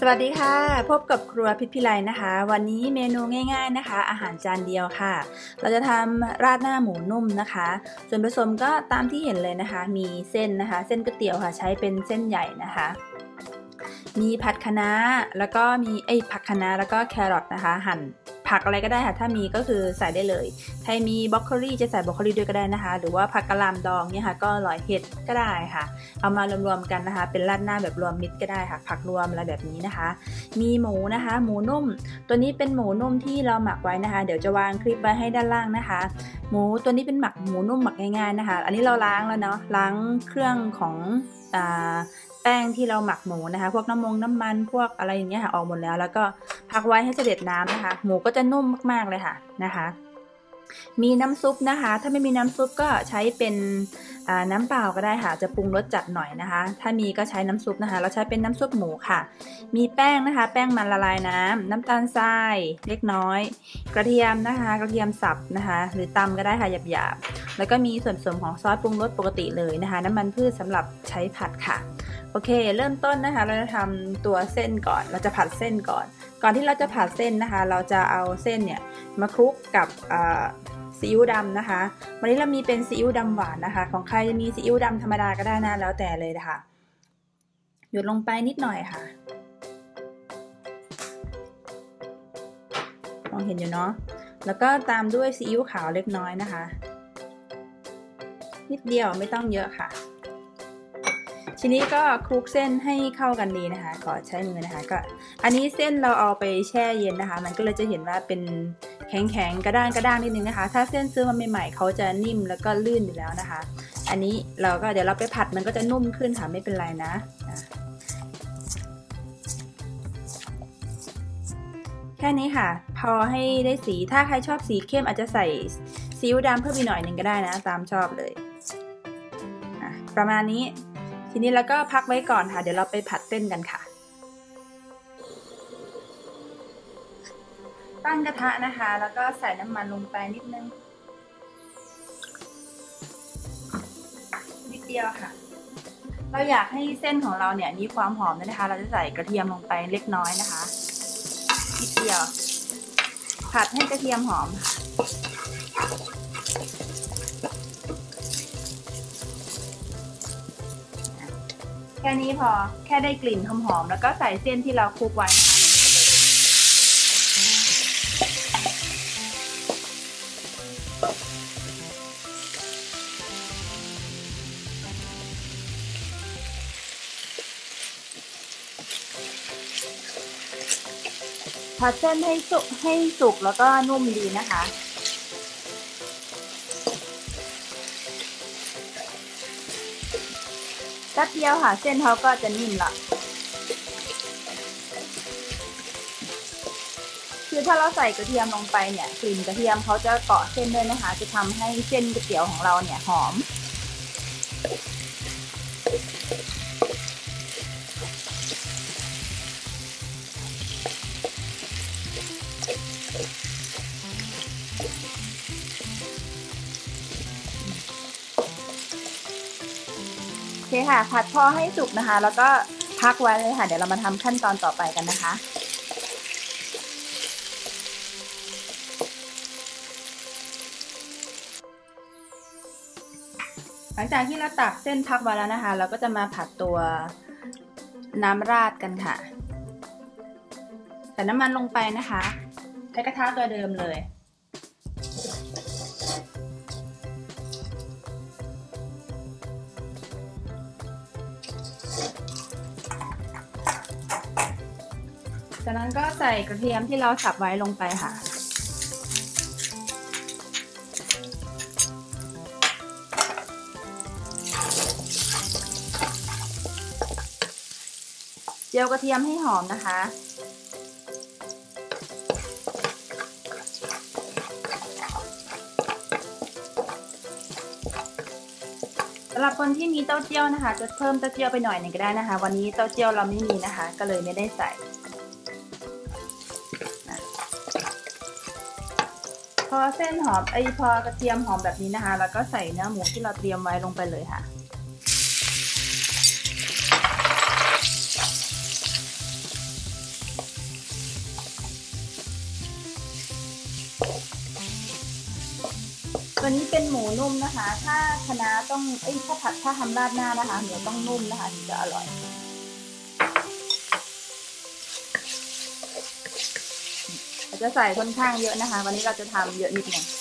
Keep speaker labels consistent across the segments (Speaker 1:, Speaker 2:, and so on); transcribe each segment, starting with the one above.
Speaker 1: สวัสดีค่ะพบกับครัวพิษพิไลนะคะวันนี้เมนูง่ายๆนะคะอาหารจานเดียวค่ะเราจะทำราดหน้าหมูนุ่มนะคะส่วนผสมก็ตามที่เห็นเลยนะคะมีเส้นนะคะเส้นก๋วยเตี๋ยวค่ะใช้เป็นเส้นใหญ่นะคะมีผัดคะน้าแล้วก็มีผักคะน้าแล้วก็แครอทนะคะหั่นผักอะไรก็ได้ค่ะถ้ามีก็คือใส่ได้เลยใครมีบรอกโคลีจะใส่บรอกโคลีด้วยก็ได้นะคะหรือว่าผักกะหล่ำดองเนี่ยค่ะก็อร่อยเห็ดก็ได้ค่ะเอามารวมๆกันนะคะเป็นราดหน้าแบบรวมมิตรก็ได้ค่ะผักรวมอะไรแบบนี้นะคะมีหมูนะคะหมูนุ่มตัวนี้เป็นหมูนุ่มที่เราหมักไว้นะคะเดี๋ยวจะวางคลิปไว้ให้ด้านล่างนะคะหมูตัวนี้เป็นหมูนุ่มหมักง่ายๆนะคะอันนี้เราล้างแล้วเนาะล้างเครื่องของแป้งที่เราหมักหมูนะคะพวกน้ำมันพวกอะไรอย่างเงี้ยค่ะออกหมดแล้วแล้วก็พักไว้ให้เสด็จน้ำนะคะหมูก็จะนุ่มมากๆเลยค่ะนะคะมีน้ำซุปนะคะถ้าไม่มีน้ำซุปก็ใช้เป็นน้ำเปล่าก็ได้ค่ะจะปรุงรสจัดหน่อยนะคะถ้ามีก็ใช้น้ำซุปนะคะเราใช้เป็นน้ำซุปหมูค่ะมีแป้งนะคะแป้งมันละลายน้ำตาลทรายเล็กน้อยกระเทียมนะคะกระเทียมสับนะคะหรือตำก็ได้ค่ะหยาบๆแล้วก็มีส่วนผสมของซอสปรุงรสปกติเลยนะคะน้ำมันพืชสำหรับใช้ผัดค่ะโอเคเริ่มต้นนะคะเราจะทำตัวเส้นก่อนเราจะผัดเส้นก่อนที่เราจะผัดเส้นนะคะเราจะเอาเส้นเนี่ยมาคลุกกับซีอิ๊วดำนะคะวันนี้เรามีเป็นซีอิ๊วดำหวานนะคะของใครจะมีซีอิ๊วดำธรรมดาก็ได้นะแล้วแต่เลยนะคะหยดลงไปนิดหน่อยค่ะมองเห็นอยู่เนาะแล้วก็ตามด้วยซีอิ๊วขาวเล็กน้อยนะคะนิดเดียวไม่ต้องเยอะค่ะทีนี้ก็คลุกเส้นให้เข้ากันดีนะคะขอใช้มือนะคะก็อันนี้เส้นเราเอาไปแช่เย็นนะคะมันก็เลยจะเห็นว่าเป็นแข็งๆกระด้างนิดนึงนะคะถ้าเส้นซื้อมาใหม่ๆเขาจะนิ่มแล้วก็ลื่นอยู่แล้วนะคะอันนี้เราก็เดี๋ยวเราไปผัดมันก็จะนุ่มขึ้นค่ะไม่เป็นไรนะแค่นี้ค่ะพอให้ได้สีถ้าใครชอบสีเข้มอาจจะใส่ซีอิ๊วดำเพิ่มอีกหน่อยหนึ่งก็ได้นะตามชอบเลยประมาณนี้ทีนี้เราก็พักไว้ก่อนค่ะเดี๋ยวเราไปผัดเส้นกันค่ะตั้งกระทะนะคะแล้วก็ใส่น้ำมันลงไปนิดนึงนิดเดียวค่ะเราอยากให้เส้นของเราเนี่ยมีความหอมนะคะเราจะใส่กระเทียมลงไปเล็กน้อยนะคะนิดเดียวผัดให้กระเทียมหอมแค่นี้พอแค่ได้กลิ่นหอมๆแล้วก็ใส่เส้นที่เราคลุกไว้นะคะผัดเส้นให้สุกแล้วก็นุ่มดีนะคะแป๊บเดียวค่ะเส้นเขาก็จะนิ่มละคือถ้าเราใส่กระเทียมลงไปเนี่ยกลิ่นกระเทียมเขาจะเกาะเส้นด้วยนะคะจะทำให้เส้นก๋วยเตี๋ยวของเราเนี่ยหอมโอเคค่ะผัดพอให้สุกนะคะแล้วก็พักไว้เลยค่ะเดี๋ยวเรามาทำขั้นตอนต่อไปกันนะคะหลังจากที่เราตักเส้นพักไว้แล้วนะคะเราก็จะมาผัดตัวน้ำราดกันค่ะใส่น้ำมันลงไปนะคะใช้กระทะตัวเดิมเลยจากนั้นก็ใส่กระเทียมที่เราสับไว้ลงไปค่ะเจียวกระเทียมให้หอมนะคะสำหรับคนที่มีเต้าเจี้ยวนะคะจะเพิ่มเต้าเจี้ยวไปหน่อยหนึ่งก็ได้นะคะวันนี้เต้าเจี้ยวเราไม่มีนะคะก็เลยไม่ได้ใส่พอเส้นหอมพอกระเทียมหอมแบบนี้นะคะแล้วก็ใส่เนื้อหมูที่เราเตรียมไว้ลงไปเลยค่ะ พตัวนี้เป็นหมูนุ่มนะคะถ้าคะน้าต้องถ้าทำราดหน้านะคะเดี๋ยวต้องนุ่มนะคะถึงจะอร่อยเราจะใส่ค่อนข้างเยอะนะคะวันนี้เราจะทำเยอะนิดหนึ่ง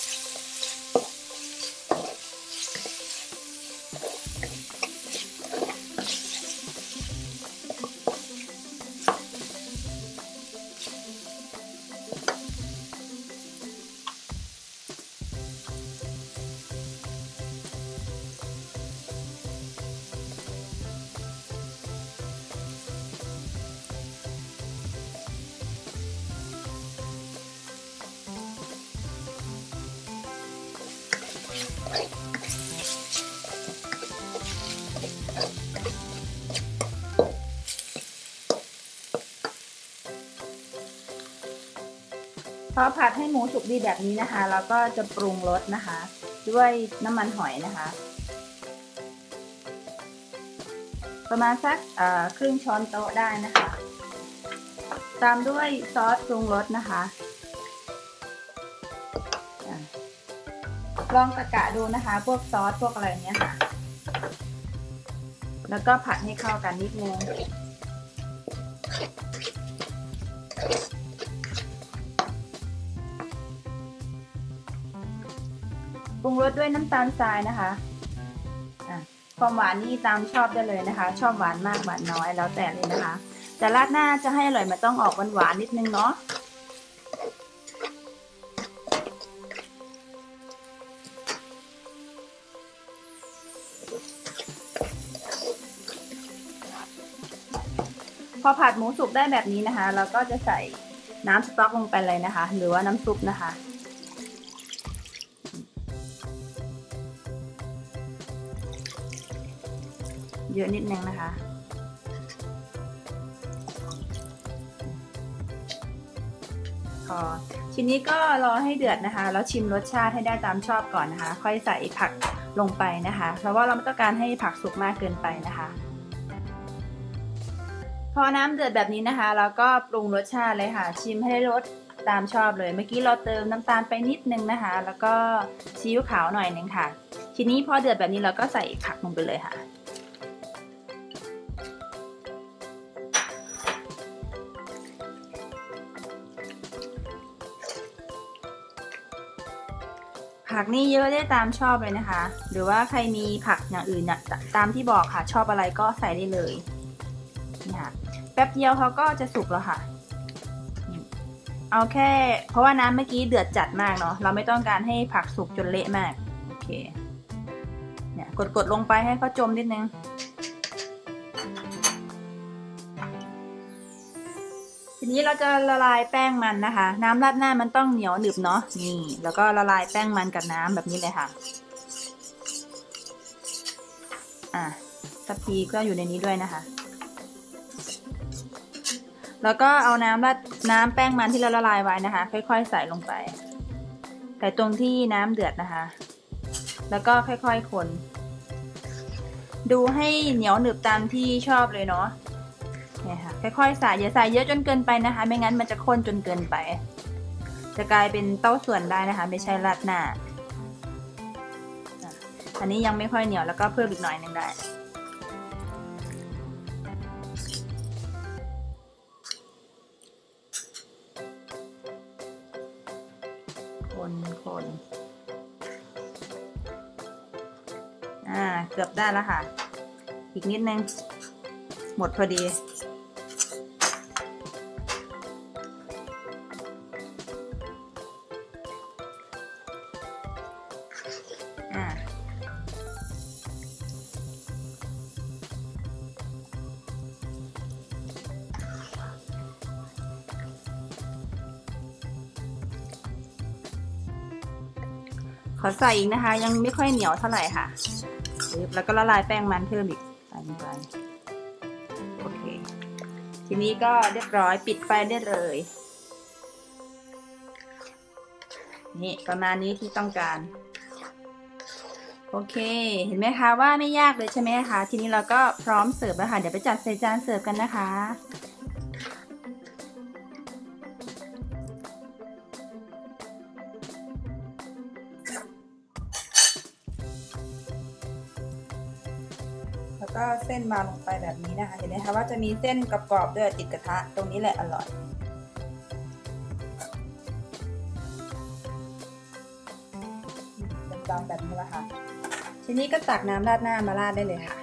Speaker 1: พอผัดให้หมูสุกดีแบบนี้นะคะเราก็จะปรุงรสนะคะด้วยน้ำมันหอยนะคะประมาณสักครึ่งช้อนโต๊ะได้นะคะตามด้วยซอสปรุงรสนะคะลองกะดูนะคะพวกซอสพวกอะไรเนี้ยค่ะแล้วก็ผัดให้เข้ากันนิดนึงปรุงรสด้วยน้ำตาลทรายนะคะความหวานนี่ตามชอบได้เลยนะคะชอบหวานมากหวานน้อยแล้วแต่เลยนะคะแต่ราดหน้าจะให้อร่อยมันต้องออกหวานนิดนึงเนาะพอผัดหมูสุกได้แบบนี้นะคะเราก็จะใส่น้ำสต๊อกลงไปเลยนะคะหรือว่าน้ำซุปนะคะเยอะนิดนึงนะคะทีนี้ก็รอให้เดือดนะคะแล้วชิมรสชาติให้ได้ตามชอบก่อนนะคะค่อยใส่ผักลงไปนะคะเพราะว่าเราไม่ต้องการให้ผักสุกมากเกินไปนะคะพอน้ำเดือดแบบนี้นะคะเราก็ปรุงรสชาติเลยค่ะชิมให้ได้รสตามชอบเลยเมื่อกี้เราเติมน้ำตาลไปนิดนึงนะคะแล้วก็ซีอิ๊วขาวหน่อยนึงค่ะทีนี้พอเดือดแบบนี้เราก็ใส่ผักลงไปเลยค่ะผักนี่เยอะได้ตามชอบเลยนะคะหรือว่าใครมีผักอย่างอื่นเนี่ยตามที่บอกค่ะชอบอะไรก็ใส่ได้เลยนี่ค่ะแป๊บเดียวเขาก็จะสุกแล้วค่ะเอาแค่เพราะว่าน้ำเมื่อกี้เดือดจัดมากเนาะเราไม่ต้องการให้ผักสุกจนเละมากโอเคเนี่ยกดลงไปให้เขาจมนิดนึงทีนี้เราจะละลายแป้งมันนะคะน้ำราดหน้ามันต้องเหนียวหนึบเนาะนี่แล้วก็ละลายแป้งมันกับน้ำแบบนี้เลยค่ะทัพพีก็อยู่ในนี้ด้วยนะคะแล้วก็เอาน้ำแป้งมันที่เราละลายไว้นะคะค่อยๆใส่ลงไปใส่ตรงที่น้ำเดือดนะคะแล้วก็ค่อยๆคนดูให้เหนียวหนึบตามที่ชอบเลยเนาะเนี่ยค่ะค่อยๆใส่อย่าใส่เยอะจนเกินไปนะคะไม่งั้นมันจะข้นจนเกินไปจะกลายเป็นเต้าส่วนได้นะคะไม่ใช่ราดหน้าอันนี้ยังไม่ค่อยเหนียวแล้วก็เพิ่มอีกหน่อยนึงได้คนเกือบได้แล้วค่ะอีกนิดนึงหมดพอดีขอใส่อีกนะคะยังไม่ค่อยเหนียวเท่าไหร่ค่ะแล้วก็ละลายแป้งมันเพิ่มอีกใส่ลงไปโอเคทีนี้ก็เรียบร้อยปิดไฟได้เลยนี่ประมาณนี้ที่ต้องการโอเคเห็นไหมคะว่าไม่ยากเลยใช่ไหมคะทีนี้เราก็พร้อมเสิร์ฟแล้วค่ะเดี๋ยวไปจัดใส่จานเสิร์ฟกันนะคะก็เส้นมาลงไปแบบนี้นะคะเห็นไหมคะว่าจะมีเส้นกรอบๆด้วยติดกระทะตรงนี้แหละอร่อยเป็นดำแบบนี้ละค่ะทีนี้ก็ตักน้ำราดหน้ามาราดได้เลยค่ะ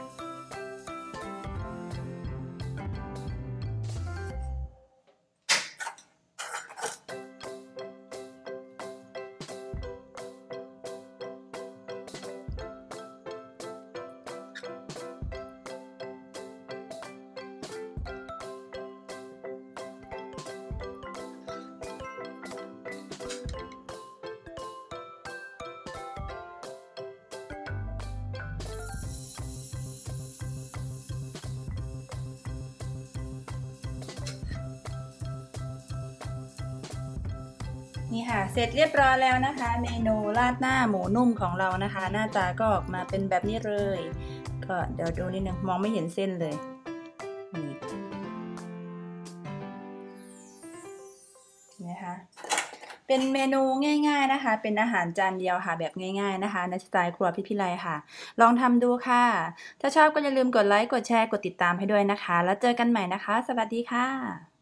Speaker 1: นี่ค่ะเสร็จเรียบร้อยแล้วนะคะเมนูราดหน้าหมูนุ่มของเรานะคะหน้าตาก็ออกมาเป็นแบบนี้เลยก็เดี๋ยวดูนิดนึงมองไม่เห็นเส้นเลยนี่นะคะเป็นเมนูง่ายๆนะคะเป็นอาหารจานเดียวค่ะแบบง่ายๆนะคะในสไตล์ครัวพี่ไลค่ะลองทำดูค่ะถ้าชอบก็อย่าลืมกดไลค์กดแชร์กดติดตามให้ด้วยนะคะแล้วเจอกันใหม่นะคะสวัสดีค่ะ